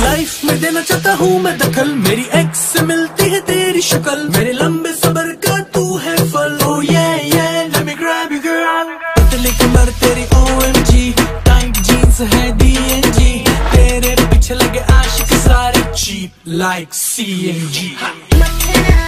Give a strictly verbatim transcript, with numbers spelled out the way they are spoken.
Life में देना चाहता हूँ मैं दखल, मेरी एक्स से मिलती है तेरी शक्ल, मेरे लंबे सबर का तू है फल। Oh yeah yeah, let me grab you girl। पतली कमर तेरी O M G, tight jeans है D N G, तेरे पीछे लगे आशिक सारे cheap like C N G।